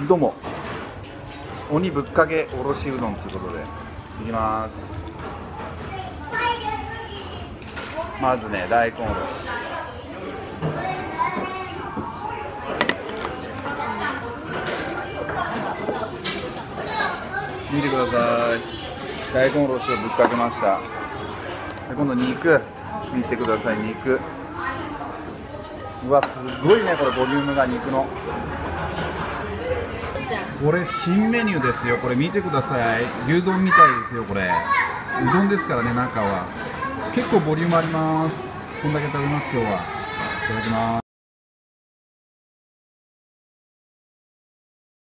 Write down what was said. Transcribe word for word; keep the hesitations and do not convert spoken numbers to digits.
どうも、鬼ぶっかけおろしうどんということでいきます。まずね、大根おろし、見てください。大根おろしをぶっかけました。で今度肉見てください。肉、うわすごいね、これボリュームが肉の。これ新メニューですよ。これ見てください。牛丼みたいですよ。これうどんですからね。中は結構ボリュームあります。こんだけ食べます今日は。いただきます。